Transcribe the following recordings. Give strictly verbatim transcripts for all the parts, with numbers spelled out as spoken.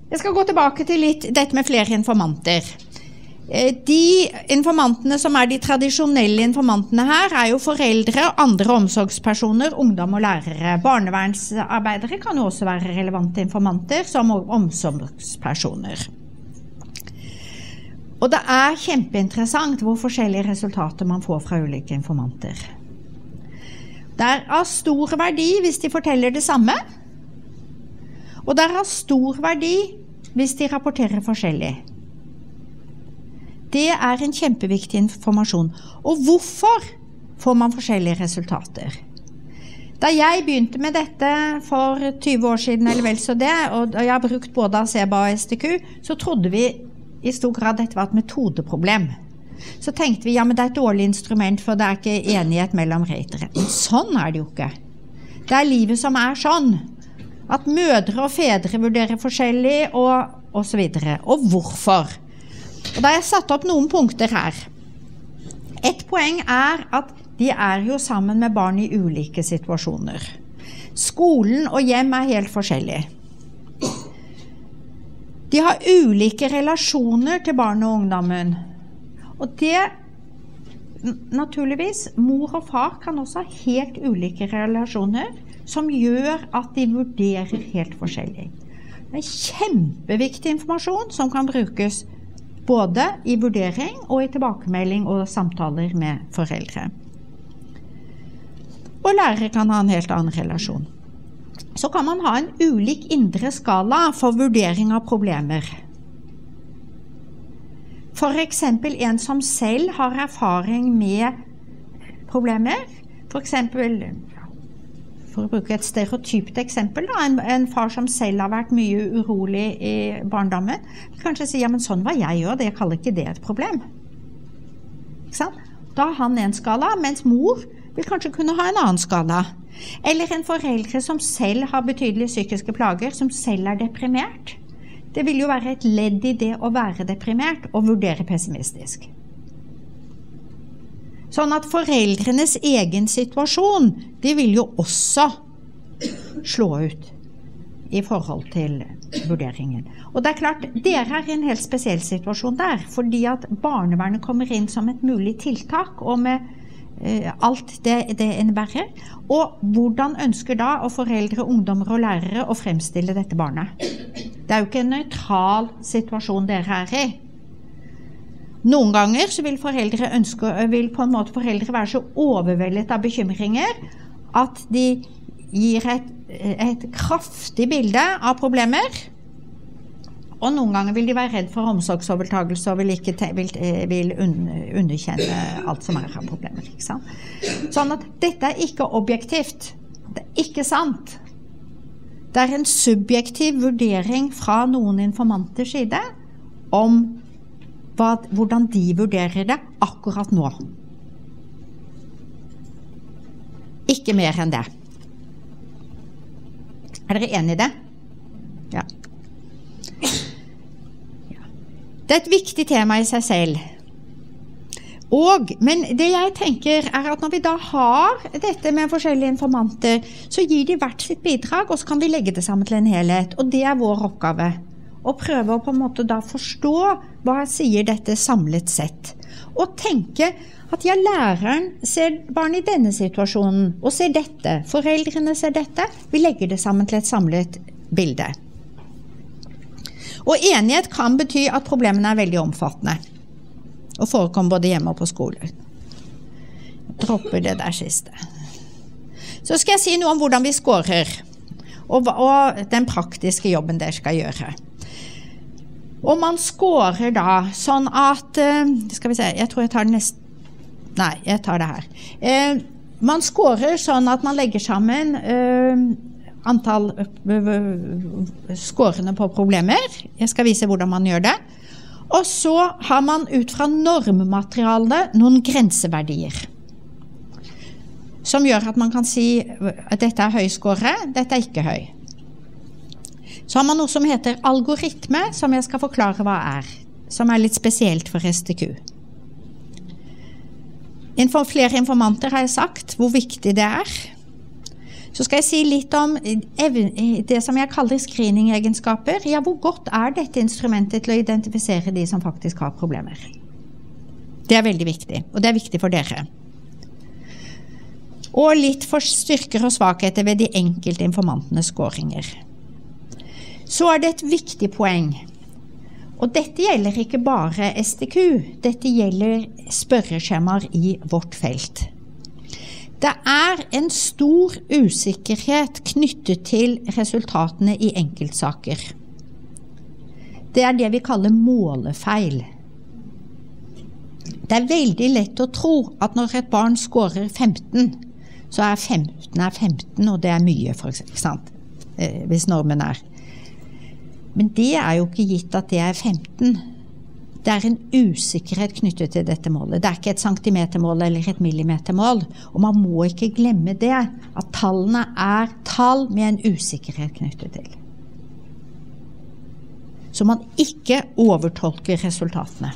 Jeg skal gå tilbake til litt dette med flere informanter. De informantene som er de tradisjonelle informantene her, er jo foreldre og andre omsorgspersoner, ungdom og lærere. Barnevernsarbeidere kan jo også være relevante informanter som omsorgspersoner. Og det er kjempeinteressant hvor forskjellige resultater man får fra ulike informanter. Det er av stor verdi hvis de forteller det samme, og det er av stor verdi hvis de rapporterer forskjellig. Det er en kjempeviktig informasjon. Og hvorfor får man forskjellige resultater? Da jeg begynte med dette for tyve år siden, eller vel så det, og jeg har brukt både ASEBA og S T Q, så trodde vi i stor grad dette var et metodeproblem. Så tenkte vi, ja, men det er et dårlig instrument, for det er ikke enighet mellom ratere. Men sånn er det jo ikke. Det er livet som er sånn. At mødre og fedre vurderer forskjellig, og, og så videre. Og hvorfor? Og da har jeg satt opp noen punkter her. Et poeng er at de er jo sammen med barn i ulike situasjoner. Skolen og hjem er helt forskjellige. De har ulike relasjoner til barn og ungdommen. Og det, naturligvis, mor og far kan også ha helt ulike relasjoner, som gjør at de vurderer helt forskjellig. Det er kjempeviktig informasjon som kan brukes både i vurdering og i tilbakemelding og samtaler med foreldre. Og lærere kan ha en helt annen relasjon. Så kan man ha en ulik indre skala for vurdering av problemer. For eksempel en som selv har erfaring med problemer, for eksempel, for å bruke et stereotypt eksempel, da, en, en far som selv har vært mye urolig i barndommen, kanskje si, ja, men sånn var jeg jo, det jeg kaller ikke det et problem. Ikke sant? Da har han en skala, mens mor vil kanskje kunne ha en annen skala. Eller en foreldre som selv har betydelige psykiske plager, som selv er deprimert. Det vil jo være et ledd i det å være deprimert og vurdere pessimistisk. Sånn at foreldrenes egen situasjon, de vil jo også slå ut i forhold til vurderingen. Og det er klart, dere er i en helt spesiell situasjon der, fordi at barnevernet kommer inn som et mulig tiltak, og med eh, alt det, det innebærer. Og hvordan ønsker da å foreldre, ungdommer og lærere å fremstille dette barnet? Det er jo ikke en nøytral situasjon dere er i. Noen ganger så vil foreldre ønske, vil på en måte foreldre være så overveldet av bekymringer at de gir et, et kraftig bilde av problemer, og noen ganger vil de være redd for omsorgsovertagelse og vil, ikke te, vil, vil un, underkjenne alt som er av problemer. Ikke sant? Sånn at dette er ikke objektivt, det er ikke sant. Det er en subjektiv vurdering fra noen informanters side om hva, hvordan de vurderer det akkurat nå. Ikke mer enn det. Er dere enige i det? Ja. Det er et viktig tema i seg selv. Og, men det jeg tenker er at når vi da har dette med forskjellige informanter, så gir de hvert sitt bidrag, og så kan vi legge det sammen til en helhet. Og det er vår oppgave. Å prøve å på en måte da forstå hva sier dette samlet sett. Og tenke at ja, læreren ser barn i denne situasjonen, og ser dette. Foreldrene ser dette. Vi legger det sammen til et samlet bilde. Og enighet kan bety at problemene er veldig omfattende. Og forekommer både hjemme og på skolen. Jeg dropper det der siste. Så skal jeg si noe om hvordan vi scorer, og, og den praktiske jobben dere skal gjøre. Og man scorer da sånn at, skal vi se, jeg tror jeg tar det neste, nei, jeg tar det her. Eh, man scorer sånn at man legger sammen eh, antall scorene på problemer. Jeg skal vise hvordan man gjør det. Og så har man ut fra normmaterialet noen grenseverdier, som gjør at man kan si at dette er høy score, dette er ikke høy. Så har man noe som heter algoritme, som jeg skal forklare hva er, som er litt spesielt for S T Q. Innenfor flere informanter har jeg sagt hvor viktig det er. Så skal jeg si litt om det som jeg kaller screening-egenskaper. Ja, hvor godt er dette instrumentet til å identifisere de som faktisk har problemer? Det er veldig viktig, og det er viktig for dere. Og litt for styrker og svakheter ved de enkelte informantenes scoringer. Så er det et viktig poeng. Og dette gjelder ikke bare S T Q, dette gjelder spørreskjemaer i vårt felt. Det er en stor usikkerhet knyttet til resultatene i enkeltsaker. Det er det vi kaller målefeil. Det er veldig lett å tro at når et barn scorer femten, så er femten er femten, og det er mye, for eksempel, ikke sant? Eh, hvis normen er. Men det er jo ikke gitt at det er femten. Det er en usikkerhet knyttet til dette målet. Det er ikke et centimetermål eller et millimetermål, og man må ikke glemme det, at tallene er tall med en usikkerhet knyttet til. Så man ikke overtolker resultatene.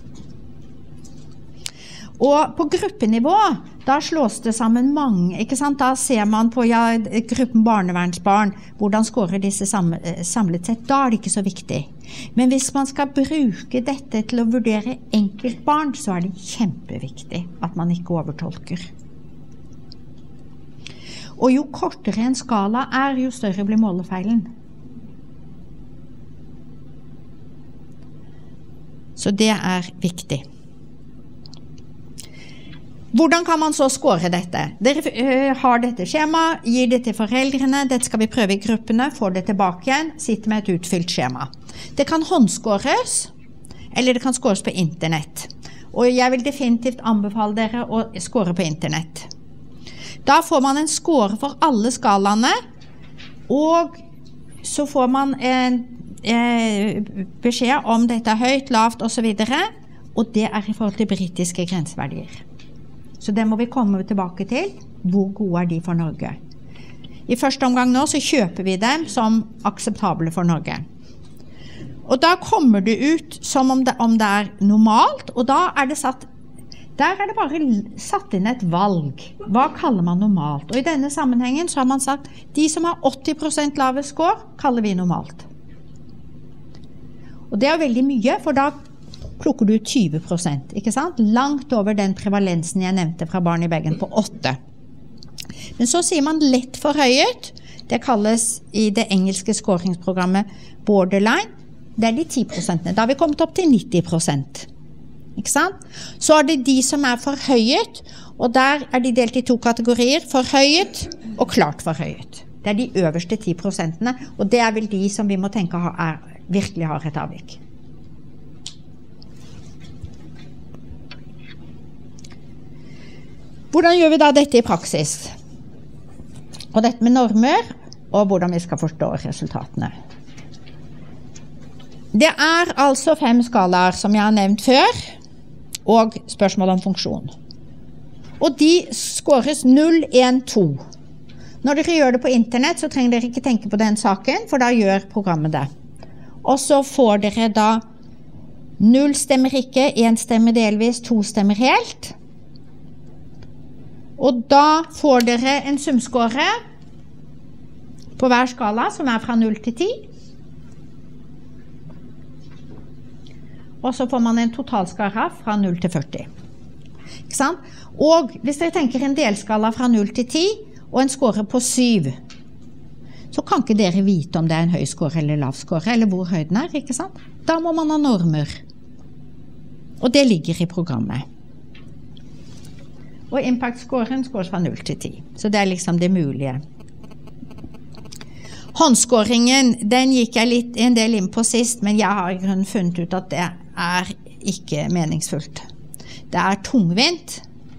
Og på gruppenivå, da slås det sammen mange, ikke sant? Da ser man på ja, gruppen barnevernsbarn, hvordan scorer disse samlet sett. Da er det ikke så viktig. Men hvis man skal bruke dette til å vurdere enkeltbarn, så er det kjempeviktig at man ikke overtolker. Og jo kortere en skala er, jo større blir målefeilen. Så det er viktig. Hvordan kan man så score dette? Dere uh, har dette skjema, gir det til foreldrene, dette skal vi prøve i gruppene, får det tilbake igjen, sitter med et utfylt skjema. Det kan håndskåres, eller det kan skåres på internett. Og jeg vil definitivt anbefale dere å score på internett. Da får man en score for alle skalaene, og så får man en eh, beskjed om dette er høyt, lavt og så videre, og det er i forhold til britiske grenseverdier. Så det må vi komme tilbake til. Hvor gode er de for Norge? I første omgang nå så kjøper vi dem som akseptable for Norge. Og da kommer det ut som om det, om det er normalt, og da er det satt, der er det bare satt inn et valg. Hva kaller man normalt? Og i denne sammenhengen så har man sagt, de som har åtti prosent lave score, kaller vi normalt. Og det er veldig mye, for da plukker du tyve prosent, ikke sant? Langt over den prevalensen jeg nevnte fra barn i Bergen på åtte. Men så sier man lett forhøyet, det kalles i det engelske scoringsprogrammet borderline, det er de ti prosentene. Da har vi kommet opp til nitti prosent. Ikke sant? Så er det de som er forhøyet, og der er de delt i to kategorier, forhøyet og klart forhøyet. Det er de øverste ti prosentene, og det er vel de som vi må tenke er, virkelig har et avvik. Hvordan gjør vi da dette i praksis? Og dette med normer, og hvordan vi skal forstå resultatene. Det er altså fem skalaer som jeg har nevnt før, og spørsmål om funksjon. Og de skåres null, en, to. Når dere gjør det på internett, så trenger dere ikke tenke på den saken, for da gjør programmet det. Og så får dere da null stemmer ikke, en stemmer delvis, to stemmer helt. Og da får dere en sumskåre på hver skala, som er fra null til ti. Og så får man en totalskala fra null til førti. Ikke sant? Og hvis dere tenker en delskala fra null til ti, og en skåre på syv, så kan ikke dere vite om det er en høy skåre eller lav skåre, eller hvor høy den er, ikke sant? Da må man ha normer. Og det ligger i programmet. Og impact-scoren skåres fra null til ti. Så det er liksom det mulige. Håndskåringen, den gikk jeg litt en del inn på sist, men jeg har i grunnen funnet ut at det er ikke meningsfullt. Det er tungvint.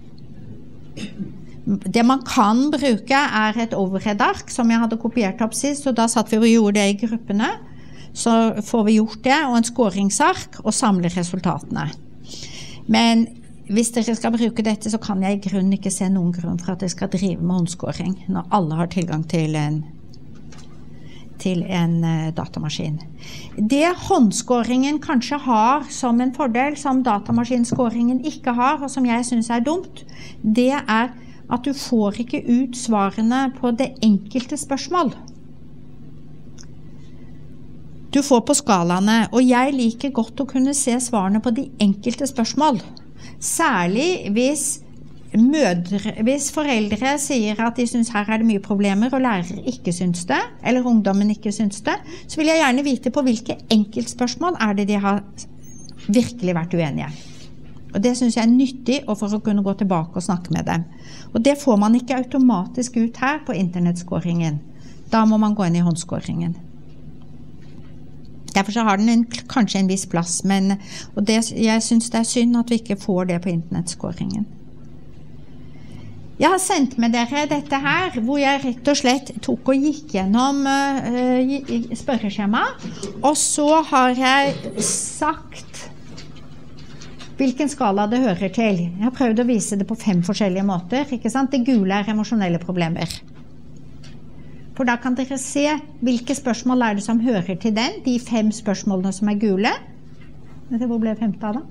Det man kan bruke er et overhead-ark, som jeg hadde kopiert opp sist, og da satt vi og gjorde det i gruppene. Så får vi gjort det, og en skåringsark, og samle resultatene. Men hvis dere skal bruke dette, så kan jeg i grunnen ikke se noen grunn for at dere skal drive med håndskåring, når alle har tilgang til en, til en uh, datamaskin. Det håndskåringen kanskje har som en fordel, som datamaskinskåringen ikke har, og som jeg synes er dumt, det er at du får ikke ut svarene på det enkelte spørsmål. Du får på skalaene, og jeg liker godt å kunne se svarene på de enkelte spørsmål. Særlig hvis, mødre, hvis foreldre sier at de synes her er det mye problemer, og lærere ikke synes det, eller ungdommen ikke synes det, så vil jeg gjerne vite på hvilke enkeltspørsmål er det de har virkelig vært uenige. Og det synes jeg er nyttig, og for å kunne gå tilbake og snakke med dem. Og det får man ikke automatisk ut her på internettskåringen. Da må man gå inn i håndskåringen. Derfor så har den en, kanskje en viss plass, men og det, jeg synes det er synd at vi ikke får det på internettskåringen. Jeg har sendt med dere dette her, hvor jeg rett og slett tok og gikk gjennom uh, spørreskjema, og så har jeg sagt hvilken skala det hører til. Jeg har prøvd å vise det på fem forskjellige måter, ikke sant? Det gule er emosjonelle problemer. For da kan dere se hvilke spørsmål er det som hører til den, de fem spørsmålene som er gule. Vet dere hvor ble femte av da?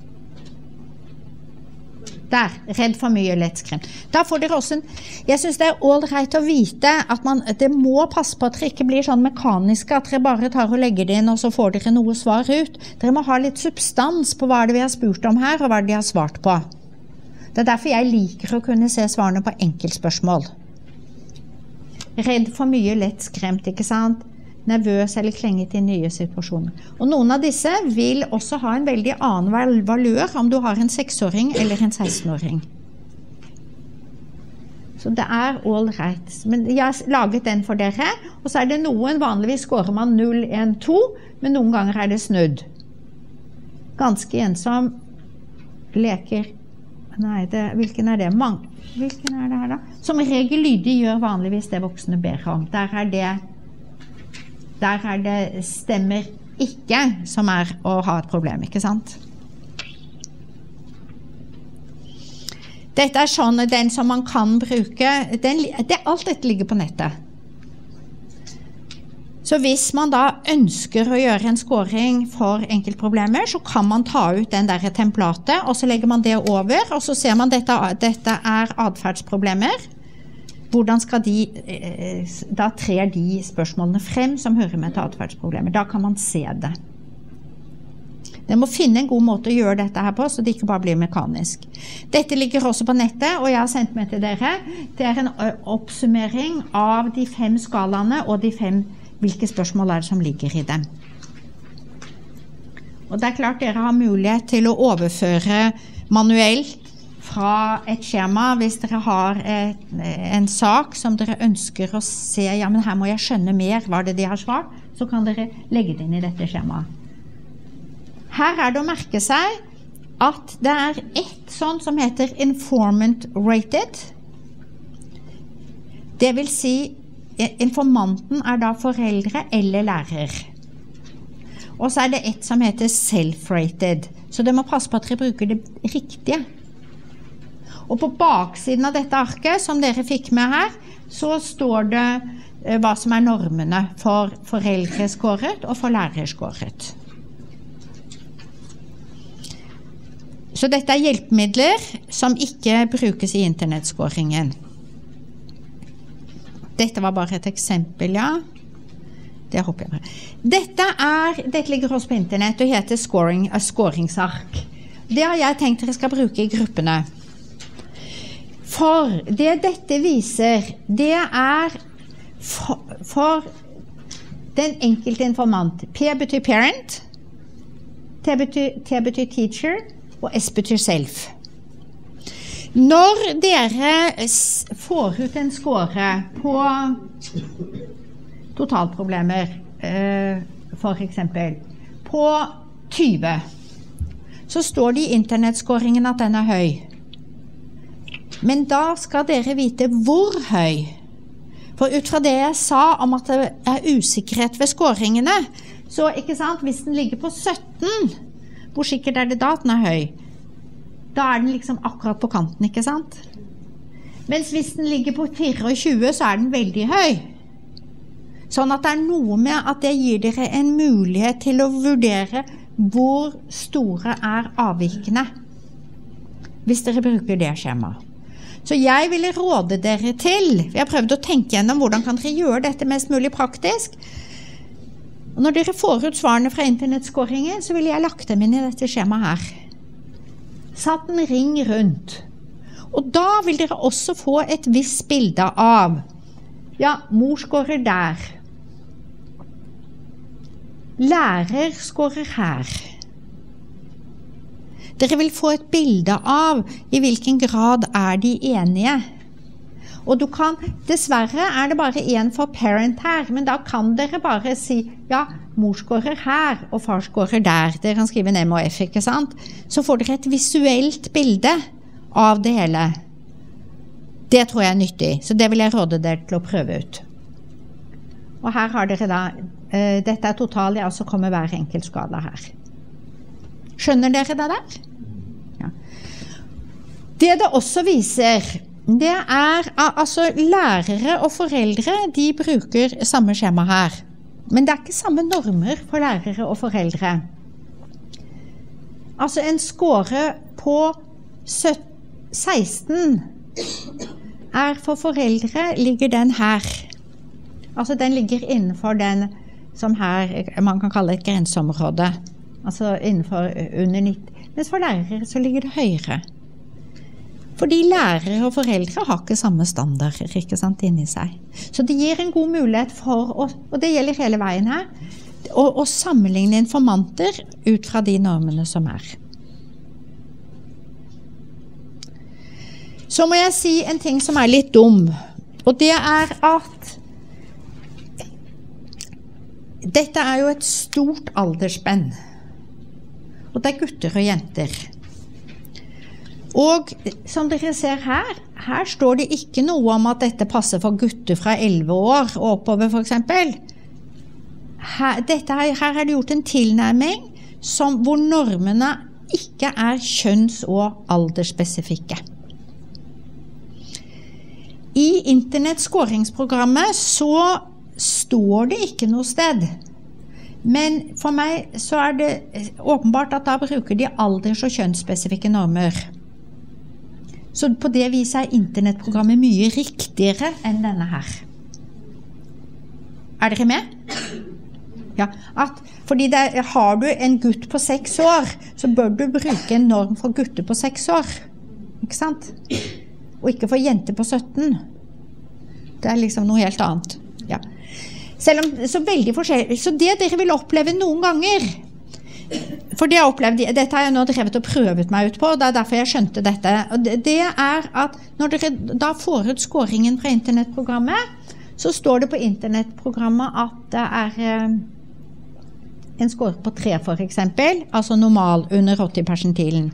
Der, redd for mye, lett skremt. Da får dere også en, jeg synes det er all right å vite at man, det må passe på at dere ikke blir sånn mekaniske, at dere bare tar og legger det inn, og så får dere noe svar ut. Dere må ha litt substans på hva det vi har spurt om her, og hva de har svart på. Det er derfor jeg liker å kunne se svarene på enkeltspørsmål. Redd for mye, lett skremt, ikke sant? Nervøs eller klenget i nye situasjoner. Og noen av disse vil også ha en veldig annen valør om du har en seksåring eller en sekstenåring. Så det er all right. Men jeg har laget den for dere, og så er det noen, vanligvis skårer man null, en, to, men noen ganger er det snudd. Ganske ensom, leker, nei, det, hvilken er det? Mange. Hvilken er det her da? Som regel lydig gjør vanligvis det voksne ber om. Der er det, der er det stemmer ikke som er å ha et problem, ikke sant? Dette er sånn, den som man kan bruke, den, det, alt dette ligger på nettet. Så hvis man da ønsker å gjøre en scoring for enkeltproblemer, så kan man ta ut den der templatet, og så legger man det over, og så ser man dette, dette er adferdsproblemer. Hvordan skal de, da trer de spørsmålene frem som hører med til adferdsproblemer. Da kan man se det. Dere må finne en god måte å gjøre dette her på, så det ikke bare blir mekanisk. Dette ligger også på nettet, og jeg har sendt med til dere. Det er en oppsummering av de fem skalaene og de fem hvilke spørsmål er det som ligger i dem. Og det er klart dere har mulighet til å overføre manuelt fra et skjema hvis dere har et, en sak som dere ønsker å se, ja, men her må jeg skjønne mer hva det de har svart, så kan dere legge det inn i dette skjemaet. Her er det å merke seg at det er et sånt som heter informant rated. Det vil si informanten er da foreldre eller lærer. Og så er det et som heter self-rated. Så det må passe på at dere bruker det riktige. Og på baksiden av dette arket, som dere fikk med her, så står det eh, hva som er normene for foreldreskåret og for lærerskåret. Så dette er hjelpemidler som ikke brukes i internettskåringen. Dette var bare et eksempel, ja. Det håper jeg bare. Dette, er, dette ligger også på internett og heter scoring, uh, scoringsark. Det har jeg tenkt dere skal bruke i gruppene. For det dette viser, det er for, for den enkelte informant. P betyr parent, T betyr, T betyr teacher, og S betyr self. Når dere får ut en score på totalproblemer, for eksempel, på tyve, så står det i internettscoringen at den er høy. Men da skal dere vite hvor høy. For ut fra det jeg sa om at det er usikkerhet ved scoringene, så ikke sant, hvis den ligger på sytten, hvor sikkert er det da at den er høy? Da er den liksom akkurat på kanten, ikke sant? Mens hvis den ligger på tjuefire, så er den veldig høy. Sånn at det er noe med at det gir dere en mulighet til å vurdere hvor store er avvikene, hvis dere bruker det skjemaet. Så jeg ville råde dere til, for jeg har prøvd å tenke gjennom hvordan kan dere gjøre dette mest mulig praktisk. Og når dere får ut svarene fra internettscoringen, så ville jeg lagt dem inn i dette skjemaet her. Satt en ring rundt. Og da vil dere også få et visst bilde av, ja, mor scorer der. Lærer scorer her. Dere vil få et bilde av i hvilken grad er de enige. Og du kan, dessverre er det bare en for parent her, men da kan dere bare si, ja, mor scorer her, og far scorer der. Dere kan skrive en M og F, ikke sant? Så får dere et visuelt bilde av det hele. Det tror jeg er nyttig, så det vil jeg råde dere til å prøve ut. Og her har dere da, uh, dette er total, jeg også kommer hver enkelt skala her. Skjønner dere det der? Ja. Det det også viser, det er altså lærere og foreldre, de bruker samme skjema her. Men det er ikke samme normer for lærere og foreldre. Altså en score på seksten er for foreldre, ligger den her. Altså den ligger innenfor den som her man kan kalle et grenseområde. Altså innenfor under nitti. Mens for lærere så ligger det høyere. Fordi lærere og foreldre har ikke samme standarder, ikke sant, inni seg. Så det gir en god mulighet for, å, og det gjelder hele veien her, å, å sammenligne informanter ut fra de normene som er. Så må jeg si en ting som er litt dum, og det er at dette er jo et stort aldersspenn. Og det er gutter og jenter. Og som dere ser her, her står det ikke noe om at dette passer for gutter fra elleve år og oppover for eksempel. Her, dette her, her er det gjort en tilnærming som, hvor normene ikke er kjønns- og aldersspesifikke. I internett-scoringsprogrammet så står det ikke noe sted. Men for meg så er det åpenbart at da bruker de alders- og kjønnsspesifikke normer. Så på det viset er internettprogrammet mye riktigere enn denne her. Er dere med? Ja, at, fordi det, har du en gutt på seks år, så bør du bruke en norm for gutter på seks år. Ikke sant? Og ikke for jenter på sytten. Det er liksom noe helt annet. Ja. Selv om så veldig forskjellig, så det dere vil oppleve noen ganger, for det jeg opplevde, dette har jeg nå drevet og prøvet meg ut på, og det er derfor jeg skjønte dette, og det er at når dere da får ut scoringen fra internettprogrammet, så står det på internettprogrammet at det er en score på tre for eksempel, altså normal under åtti persentilen.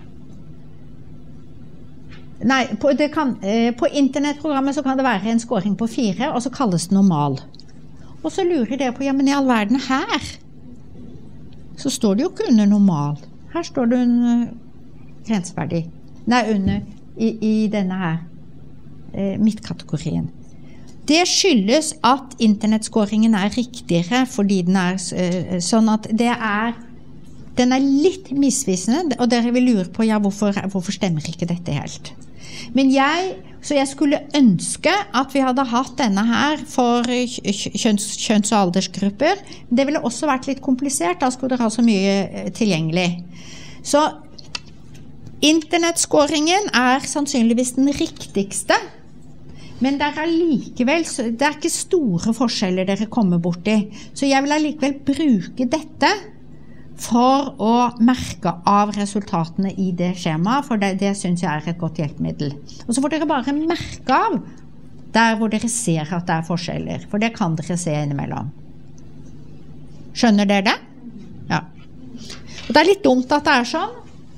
Nei, på, det kan, på internettprogrammet så kan det være en scoring på fire, og så kalles det normal. Og så lurer dere på, ja, men i all verden her, så står det jo ikke under normal. Her står det under grenseverdi. Nei, under i, i denne her eh, midtkategorien. Det skyldes at internettscoringen er riktigere, fordi den er eh, sånn at det er, den er litt misvisende, og dere vil lure på, ja, hvorfor, hvorfor stemmer ikke dette helt? Men jeg, så jeg skulle ønske at vi hadde hatt denne her for kjønns, kjønns- og aldersgrupper. Det ville også vært litt komplisert, da skulle dere ha så mye tilgjengelig. Så internettscoringen er sannsynligvis den riktigste, men det er likevel, det er ikke store forskjeller dere kommer bort i. Så jeg vil likevel bruke dette for å merke av resultatene i det skjemaet, for det, det synes jeg er et godt hjelpemiddel. Og så får dere bare merke av der hvor dere ser at det er forskjeller, for det kan dere se innimellom. Skjønner dere det? Ja. Og det er litt dumt at det er sånn,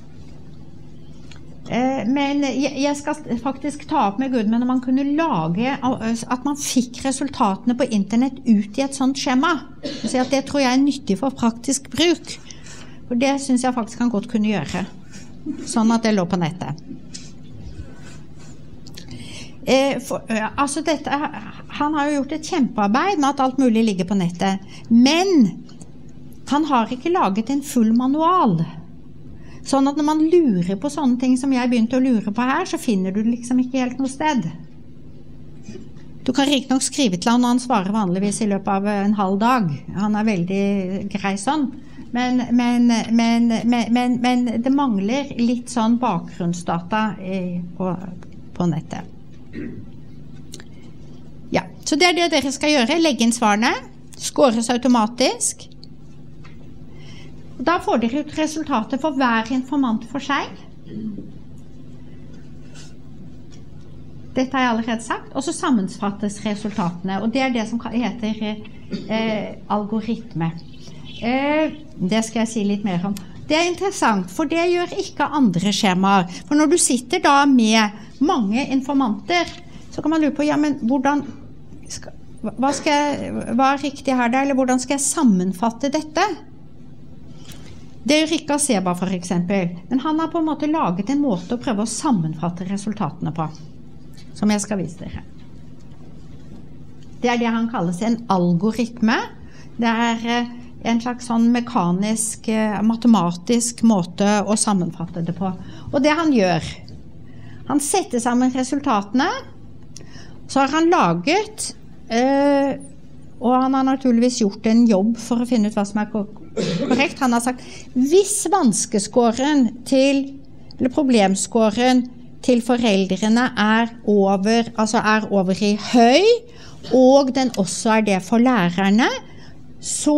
men jeg skal faktisk ta opp med Gud, men når man kunne lage at man fikk resultatene på internett ut i et sånt skjema, så at det tror jeg er nyttig for praktisk bruk. For det synes jeg faktisk han godt kunne gjøre, sånn at det lå på nettet. Eh, for, altså dette, han har jo gjort et kjempearbeid med at alt mulig ligger på nettet, men han har ikke laget en full manual. Sånn at når man lurer på sånne ting som jeg begynte å lure på her, så finner du det liksom ikke helt noe sted. Du kan riktig nok skrive til han, og han svarer vanligvis i løpet av en halv dag. Han er veldig grei sånn. Men, men, men, men, men det mangler litt sånn bakgrunnsdata på, på nettet. Ja, så det er det dere skal gjøre. Legge inn svarene. Skåres automatisk. Da får dere ut resultatet for hver informant for seg. Dette har jeg allerede sagt. Og så sammenfattes resultatene. Og det er det som heter eh, algoritme. Eh, det skal jeg si litt mer om. Det er interessant, for det gjør ikke andre skjemaer. For når du sitter da med mange informanter, så kan man lure på, ja, men hvordan skal, hva, skal jeg, hva er riktig her da, eller hvordan skal jeg sammenfatte dette? Det er jo Rikard Seba for eksempel, men han har på en måte laget en måte å prøve å sammenfatte resultatene på, som jeg skal vise dere. Det er det han kalles en algoritme. Det er en slags sånn mekanisk, matematisk måte å sammenfatte det på. Og det han gjør, han setter sammen resultatene, så har han laget, øh, og han har naturligvis gjort en jobb for å finne ut hva som er korrekt. Han har sagt, hvis vanskeskåren til, eller problemskåren til foreldrene er over, altså er over i høy, og den også er det for lærerne, så,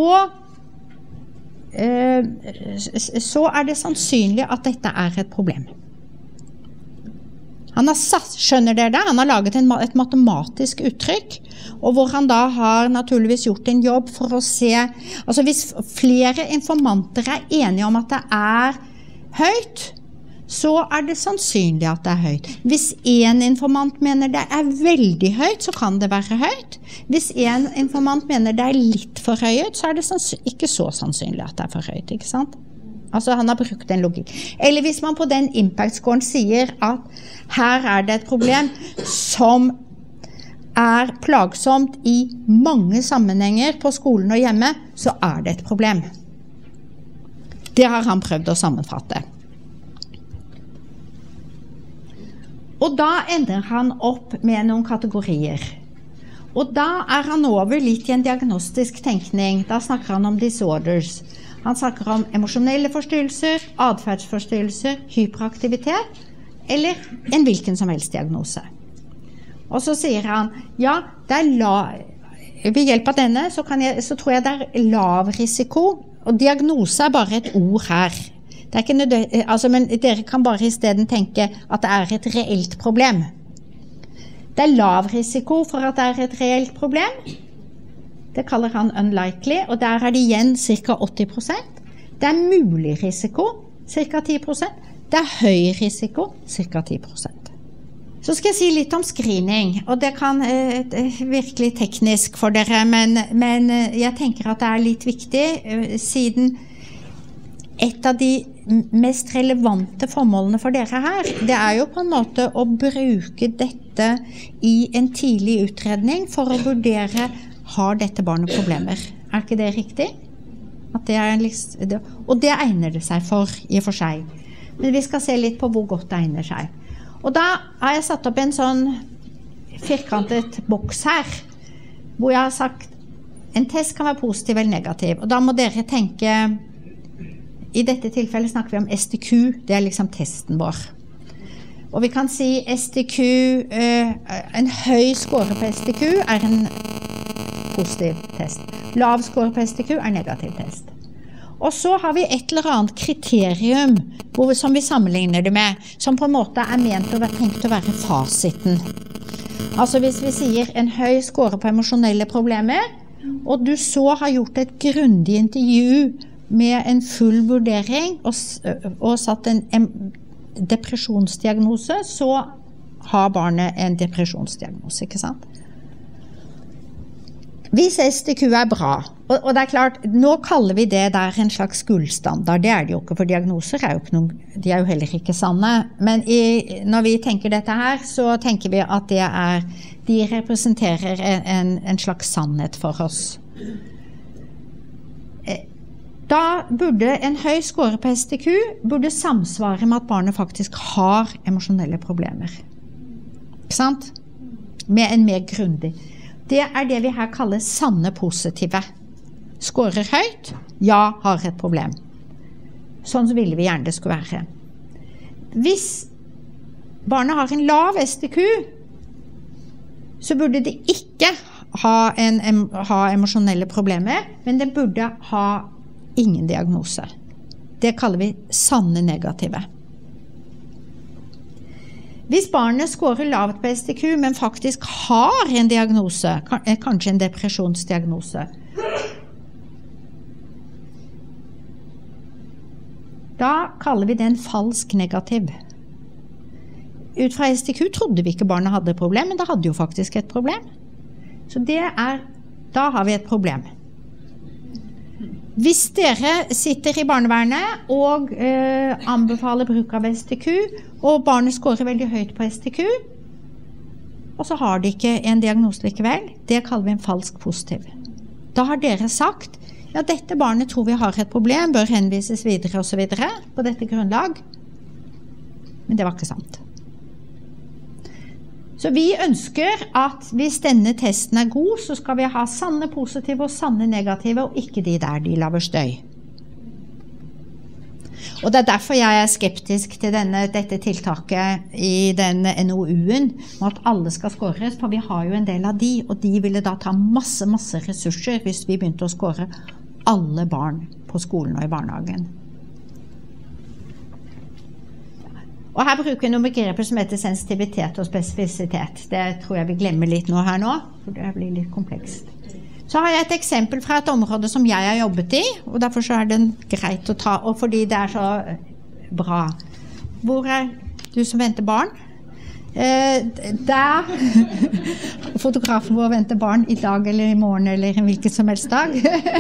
øh, så er det sannsynlig at dette er et problem. Han har satt, skjønner dere det? Han har laget en, et matematisk uttrykk, og hvor han da har naturligvis gjort en jobb for å se, altså hvis flere informanter er enige om at det er høyt, så er det sannsynlig at det er høyt. Hvis en informant mener det er veldig høyt, så kan det være høyt. Hvis en informant mener det er litt for høyt, så er det ikke så sannsynlig at det er for høyt, ikke sant? Altså han har brukt en logikk. Eller hvis man på den impact-scoren sier at her er det et problem som er plagsomt i mange sammenhenger på skolen og hjemme, så er det et problem. Det har han prøvd å sammenfatte. Og da ender han opp med noen kategorier. Og da er han over litt i en diagnostisk tenkning. Da snakker han om disorders. Han snakker om emosjonelle forstyrrelser, adferdsforstyrrelser, hyperaktivitet, eller en hvilken som helst diagnose. Og så sier han, ja, det er la, ved hjelp av denne så, kan jeg, så tror jeg det er lav risiko, og diagnose er bare et ord her. Det er ikke nødvendig, altså, men dere kan bare i stedet tenke at det er et reelt problem. Det er lav risiko for at det er et reelt problem. Det kaller han unlikely, og der er det igjen ca. åtti prosent. Det er mulig risiko, ca. ti prosent. Det er høy risiko, ca. ti prosent. Så skal jeg si litt om screening, og det kan eh, virkelig teknisk for dere, men, men jeg tenker at det er litt viktig, eh, siden et av de mest relevante formålene for dere her, det er jo på en måte å bruke dette i en tidlig utredning for å vurdere har dette barnet problemer. Er ikke det riktig? At det er en list, og det egner det seg for i og for seg. Men vi skal se litt på hvor godt det egner seg. Og da har jeg satt opp en sånn firkantet boks her, hvor jeg har sagt en test kan være positiv eller negativ. Og da må dere tenke, i dette tilfellet snakker vi om S T Q, det er liksom testen vår. Og vi kan si S T Q, en høy score på S T Q er en positiv test. Lav score på S T Q er negativ test. Og så har vi et eller annet kriterium hvor, som vi sammenligner det med, som på en måte er ment å være, tenkt å være fasiten. Altså hvis vi sier en høy score på emosjonelle problemer, og du så har gjort et grundig intervju med en full vurdering og, og satt en, en depresjonsdiagnose, så har barnet en depresjonsdiagnose, ikke sant? Hvis S T Q er bra, og, og det er klart, nå kaller vi det der en slags gullstandard, det er det jo ikke, for diagnoser er jo ikke noen, de er jo heller ikke sanne, men i, når vi tenker dette her, så tenker vi at det er, de representerer en, en slags sannhet for oss. Da burde en høy score på S T Q burde samsvare med at barnet faktisk har emosjonelle problemer. Ikke sant? Med en mer grundig. Det er det vi her kaller sanne positive. Scorer høyt, ja, har et problem. Sånn så ville vi gjerne det skulle være. Hvis barnet har en lav S T Q, så burde det ikke ha, en, ha emosjonelle problemer, men det burde ha ingen diagnose. Det kaller vi sanne negative. Hvis barnet scorer lavt på S T Q, men faktisk har en diagnose, kanskje en depresjonsdiagnose, da kaller vi det en falsk negativ. Ut fra S T Q trodde vi ikke barnet hadde et problem, men det hadde jo faktisk et problem. Så det er, da har vi et problem. Hvis dere sitter i barnevernet og eh, anbefaler bruk av S T Q, og barnet scorer veldig høyt på S T Q, og så har de ikke en diagnose likevel, det kaller vi en falsk positiv. Da har dere sagt, ja, dette barnet tror vi har et problem, bør henvises videre og så videre på dette grunnlag. Men det var ikke sant. Så vi ønsker at hvis denne testen er god, så skal vi ha sanne positive og sanne negative, og ikke de der de lager støy. Og det er derfor jeg er skeptisk til denne, dette tiltaket i denne N O U-en, om at alle skal skåres, for vi har jo en del av de, og de ville da ta masse, masse ressurser hvis vi begynte å skåre alle barn på skolen og i barnehagen. Og her bruker vi noen begreper som heter sensitivitet og spesifisitet. Det tror jeg vi glemmer litt nå her nå, for det blir litt komplekst. Så har jeg et eksempel fra et område som jeg har jobbet i, og derfor så er det greit å ta, og fordi det er så bra. Hvor er du som venter barn? Eh, der, fotografen vår venter barn i dag eller i morgen eller en hvilken som helst dag.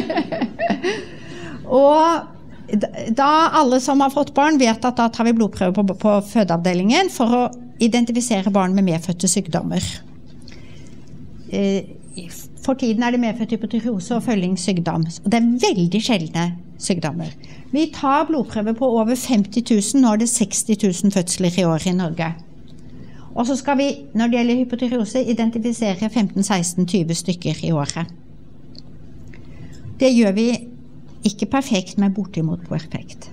Og da alle som har fått barn vet at da tar vi blodprøve på, på fødeavdelingen for å identifisere barn med medfødte sykdommer. For tiden er det medfødt hypotyreose og følgingssykdom. Det er veldig sjeldne sykdommer. Vi tar blodprøve på over femti tusen, nå er det seksti tusen fødsler i år i Norge. Og så skal vi, når det gjelder hypotyreose, identifisere femten, seksten, tyve stykker i året. Det gjør vi ikke perfekt, men bortimot perfekt.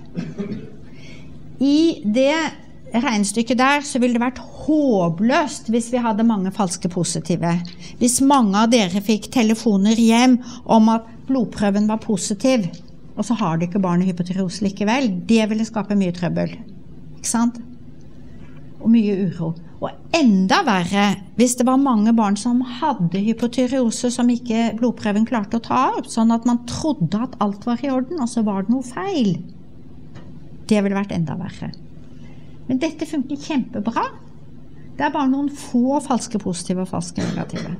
I det regnestykket der så ville det vært håpløst hvis vi hadde mange falske positive. Hvis mange av dere fikk telefoner hjem om at blodprøven var positiv, og så har det ikke barnet hypotyreose likevel, det ville skape mye trøbbel. Ikke sant? Og mye uro. Og enda verre hvis det var mange barn som hadde hypotyreose som ikke blodprøven klarte å ta opp, sånn at man trodde at alt var i orden, og så var det noe feil. Det ville vært enda verre. Men dette funker kjempebra. Det er bare noen få falske positive og falske negative.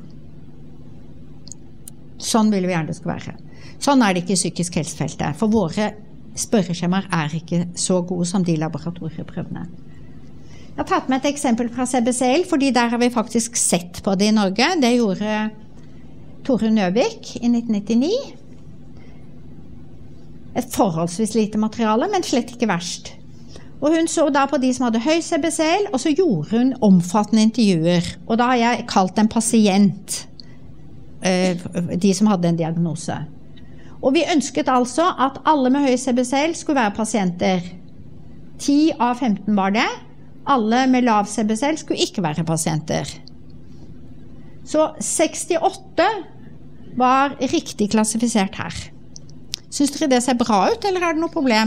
Sånn vil vi gjerne det skal være. Sånn er det ikke i psykisk helsefeltet, for våre spørreskjemaer er ikke så gode som de laboratorieprøvene. Jeg har tatt med et eksempel fra C B C L, fordi der har vi faktisk sett på det i Norge. Det gjorde Torunn Nøvik i nitten nittini. Et forholdsvis lite materiale, men slett ikke verst. Og hun så da på de som hadde høy C B C L, og så gjorde hun omfattende intervjuer. Og da har jeg kalt en pasient, de som hadde en diagnose. Og vi ønsket altså at alle med høy C B C L skulle være pasienter. ti av femten var det. Alle med lav C B C L skulle ikke være pasienter. Så sekstiåtte var riktig klassifisert her. Synes dere det ser bra ut, eller er det noe problem?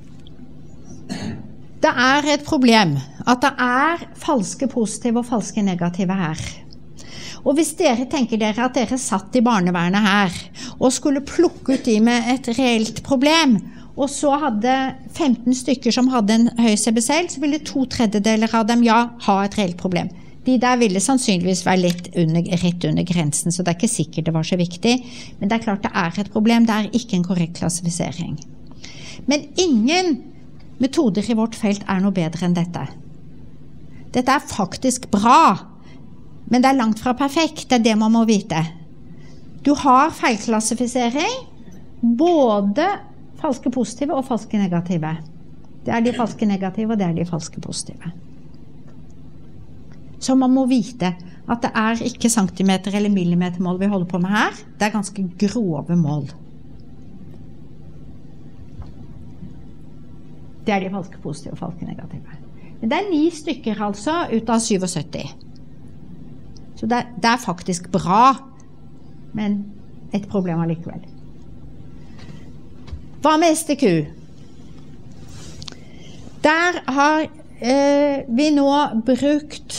Det er et problem at det er falske positive og falske negative her. Og hvis dere tenker dere at dere satt i barnevernet her og skulle plukke ut de med et reelt problem, og så hadde femten stykker som hadde en høy C B C L, så ville to tredjedeler av dem ja, ha et reelt problem. De der ville sannsynligvis være litt under, rett under grensen, så det er ikke sikkert det var så viktig. Men det er klart det er et problem, det er ikke en korrekt klassifisering. Men ingen metoder i vårt felt er noe bedre enn dette. Dette er faktisk bra, men det er langt fra perfekt, det er det man må vite. Du har feilklassifisering, både falske positive og falske negative. Det er de falske negative, og det er de falske positive. Så man må vite at det er ikke centimeter eller millimetermål vi holder på med her. Det er ganske grove mål. Det er de falske positive og falske negative. Men det er ni stykker altså ut av syttisju. Så det, det er faktisk bra, men et problem allikevel. Hva med S T Q? Der har eh, vi nå brukt,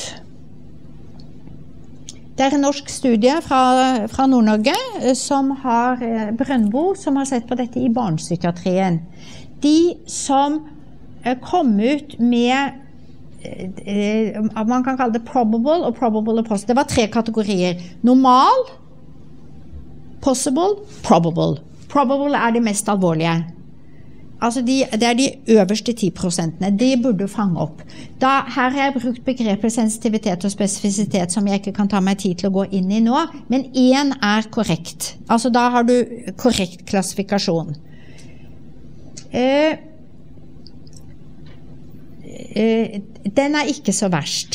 det er en norsk studie fra, fra Nord-Norge eh, som har eh, Brøndbo, som har sett på dette i barnepsykiatrien. De som eh, kom ut med eh, man kan kalle det probable og probable og possible. Det var tre kategorier. Normal, possible, probable. Probable er det mest alvorlige. Altså de, det er de øverste ti prosentene. De burde fange opp. Da, her har jeg brukt begrepet sensitivitet og spesifisitet som jeg ikke kan ta meg tid til å gå inn i nå, men én er korrekt. Altså da har du korrekt klassifikasjon. Eh, eh, den er ikke så verst.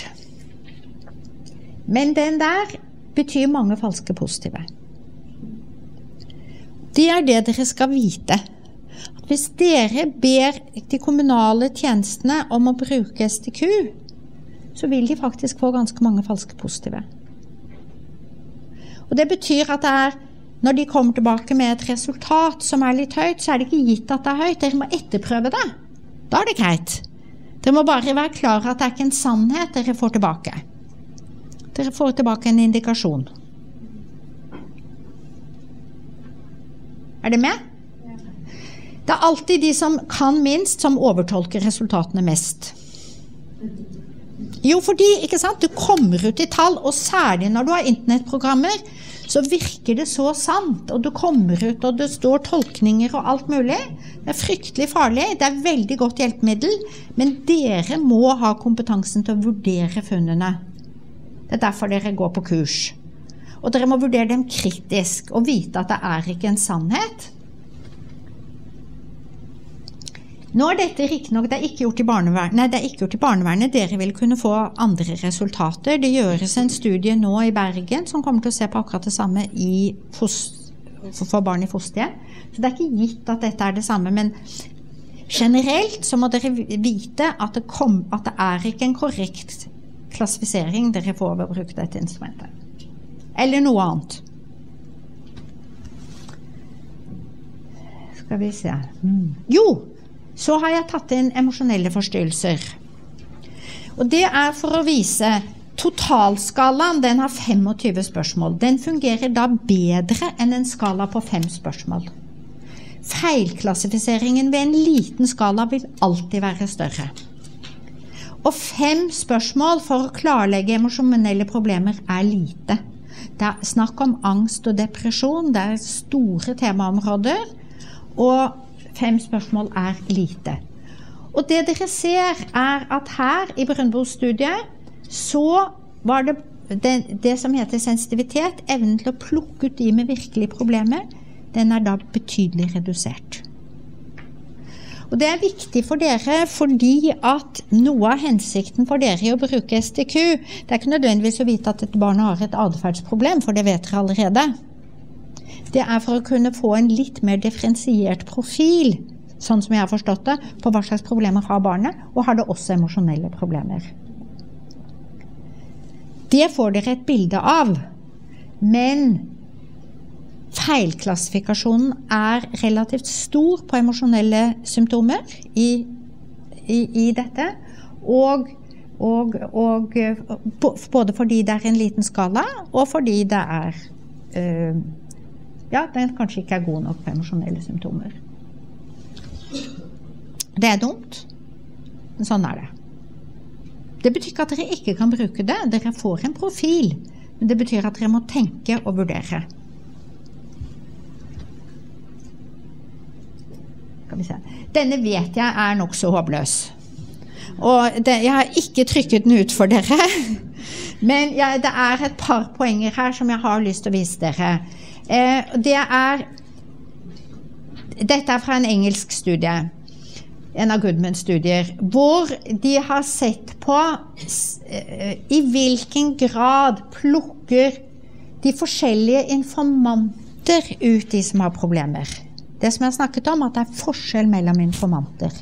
Men den der betyr mange falske positive. Det er det dere skal vite. Hvis dere ber de kommunale tjenestene om å bruke S T Q, så vil de faktisk få ganske mange falske positive. Og det betyr at det er, når de kommer tilbake med et resultat som er litt høyt, så er det ikke gitt at det er høyt. Dere må etterprøve det. Da er det greit. Dere må bare være klar at det er ikke en sannhet dere får tilbake. Dere får tilbake en indikasjon. Er det med? Det er alltid de som kan minst, som overtolker resultatene mest. Jo, fordi, ikke sant, du kommer ut i tall, og særlig når du har internettprogrammer, så virker det så sant, og du kommer ut, og det står tolkninger og alt mulig. Det er fryktelig farlig, det er veldig godt hjelpemiddel, men dere må ha kompetansen til å vurdere funnene. Det er derfor dere går på kurs. Og dere må vurdere dem kritisk, og vite at det er ikke en sannhet. Nå er dette riktignok, det er ikke gjort i barnevernet, nei, det er ikke gjort i barnevernet, dere vil kunne få andre resultater. Det gjøres en studie nå i Bergen som kommer til å se på akkurat det samme i for barn i fosterhjem. Så det er ikke gitt at dette er det samme, men generelt så må dere vite at det, kom, at det er ikke en korrekt klassifisering dere får ved å bruke dette instrumentet. Eller noe annet. Skal vi se. Mm. Jo! Så har jeg tatt inn emosjonelle forstyrrelser. Og det er for å vise totalskalaen, den har tjuefem spørsmål. Den fungerer da bedre enn en skala på fem spørsmål. Feilklassifiseringen ved en liten skala vil alltid være større. Og fem spørsmål for å klarlegge emosjonelle problemer er lite. Det er snakk om angst og depresjon, det er store temaområder, og fem spørsmål er lite. Og det dere ser er at her i Brøndbo-studiet så var det, det det som heter sensitivitet, evnen til å plukke ut de med virkelige problemer, den er da betydelig redusert. Og det er viktig for dere fordi at noe av hensikten for dere i å bruke S T Q, det er ikke nødvendigvis å vite at et barn har et adferdsproblem, for det vet dere allerede. Det er for å kunne få en litt mer differensiert profil, sånn som jeg har forstått det, på hva slags problemer har barnet, og har det også emosjonelle problemer. Det får dere et bilde av, men feilklassifikasjonen er relativt stor på emosjonelle symptomer i, i, i dette, og, og, og både fordi det er en liten skala, og fordi det er øh, ja, den kanskje ikke er god nok på emosjonelle symptomer. Det er dumt, men sånn er det. Det betyr ikke at dere ikke kan bruke det. Dere får en profil, men det betyr at dere må tenke og vurdere. Skal vi se. Denne vet jeg er nok så håpløs. Og det, jeg har ikke trykket den ut for dere, men ja, det er et par poenger her som jeg har lyst til å vise dere. Eh, det er dette er fra en engelsk studie, en av Goodmans studier, hvor de har sett på i hvilken grad plukker de forskjellige informanter ut de som har problemer. Det som jeg har snakket om, at det er forskjell mellom informanter.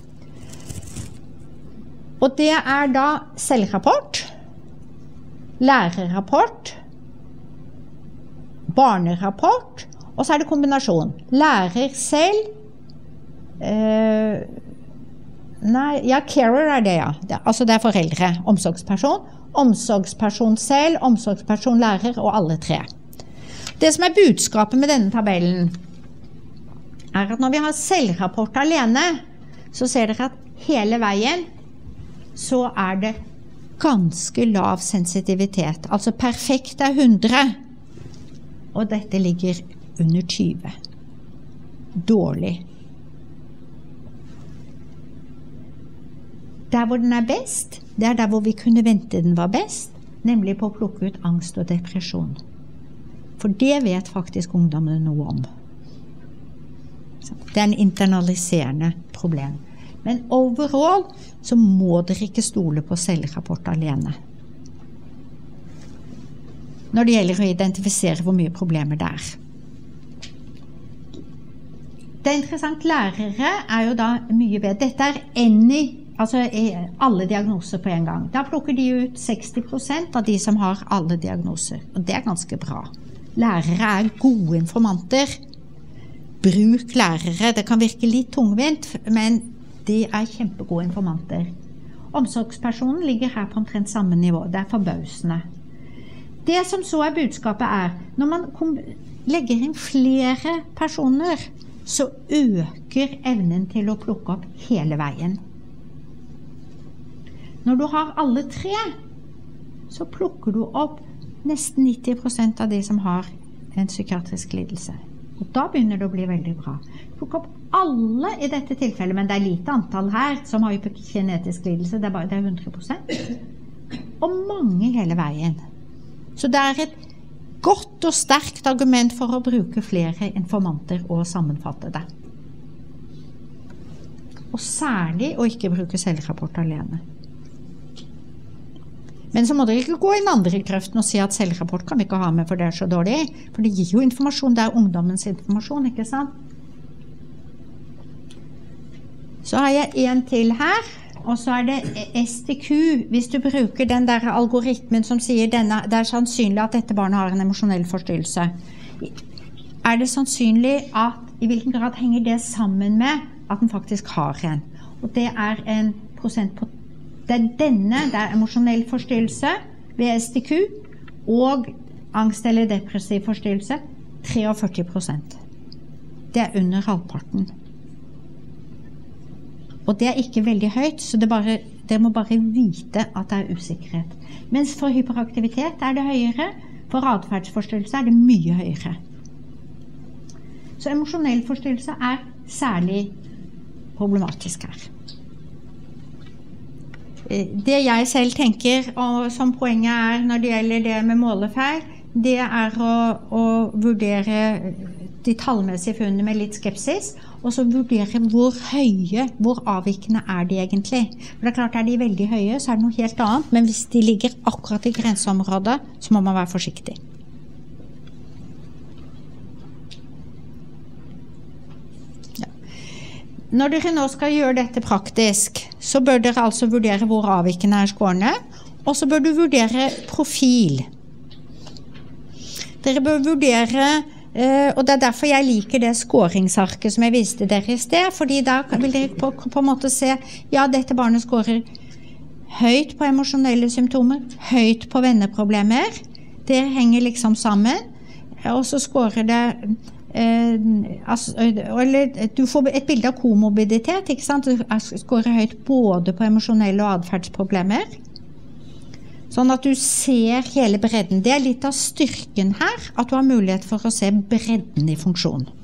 Og det er da selvrapport, lærerrapport, barnerapport, og så er det kombinasjon. Lærer selv, eh, nei, ja, carer er det, ja. Det, altså det er foreldre, omsorgsperson, omsorgsperson selv, omsorgsperson lærer, og alle tre. Det som er budskapet med denne tabellen, er at når vi har selvrapport alene, så ser dere at hele veien, så er det ganske lav sensitivitet. Altså perfekt er hundre, og dette ligger under tyve. Dårlig. Der hvor den er best, det er der hvor vi kunne vente den var best, nemlig på å plukke ut angst og depresjon. For det vet faktisk ungdommene noe om. Det er en internaliserende problem. Men overall så må dere ikke stole på selvrapport alene. Når det gjelder å identifisere hvor mye problemer det er. Det er interessant, lærere er jo da mye bedre. Dette er any, altså alle diagnoser på en gang. Da plukker de ut seksti prosent av de som har alle diagnoser. Og det er ganske bra. Lærere er gode informanter. Bruk lærere. Det kan virke litt tungvint, men de er kjempegode informanter. Omsorgspersonen ligger her på omtrent samme nivå. Det er forbausende. Det som så er budskapet er, når man legger inn flere personer, så øker evnen til å plukke opp hele veien. Når du har alle tre, så plukker du opp nesten nitti prosent av de som har en psykiatrisk lidelse. Og da begynner det å bli veldig bra. Plukk opp alle i dette tilfellet, men det er lite antall her som har hypokinetisk lidelse, det er bare det er hundre prosent. Og mange hele veien. Så det er et godt og sterkt argument for å bruke flere informanter og sammenfatte det. Og særlig å ikke bruke selvrapport alene. Men så må dere ikke gå i den andre kreften og si at selvrapport kan vi ikke ha med, for det er så dårlig. For det gir jo informasjon, det er ungdommens informasjon, ikke sant? Så har jeg en til her, og så er det S T Q. Hvis du bruker den der algoritmen som sier denne, det er sannsynlig at dette barnet har en emosjonell forstyrrelse. Er det sannsynlig at, i hvilken grad henger det sammen med at den faktisk har en? Og det er en prosent på Det er denne, det er emosjonell forstyrrelse ved S T Q og angst eller depressiv forstyrrelse, førtitre prosent. Det er under halvparten. Og det er ikke veldig høyt, så det bare, dere må bare vite at det er usikkerhet. Mens for hyperaktivitet er det høyere, for atferdsforstyrrelse er det mye høyere. Så emosjonell forstyrrelse er særlig problematisk her. Det jeg selv tenker, og som poenget er når det gjelder det med målefeil, det er å, å vurdere de tallmessige funnene med litt skepsis, og så vurdere hvor høye, hvor avvikende er de egentlig. For det er klart, er de veldig høye, så er det noe helt annet, men hvis de ligger akkurat i grenseområdet, så må man være forsiktig. Når dere nå skal gjøre dette praktisk, så bør dere altså vurdere hvor avvikende er skårene, og så bør du vurdere profil. Dere bør vurdere, og det er derfor jeg liker det skåringsarket som jeg viste dere i sted, fordi da vil dere på, på en måte se, ja, dette barnet skårer høyt på emosjonelle symptomer, høyt på venneproblemer, det henger liksom sammen, og så skårer det Eh, altså, eller, du får et bilde av komorbiditet, ikke sant? Du skårer høyt både på emosjonelle og adferdsproblemer. Sånn at du ser hele bredden. Det er litt av styrken her, at du har mulighet for å se bredden i funksjon.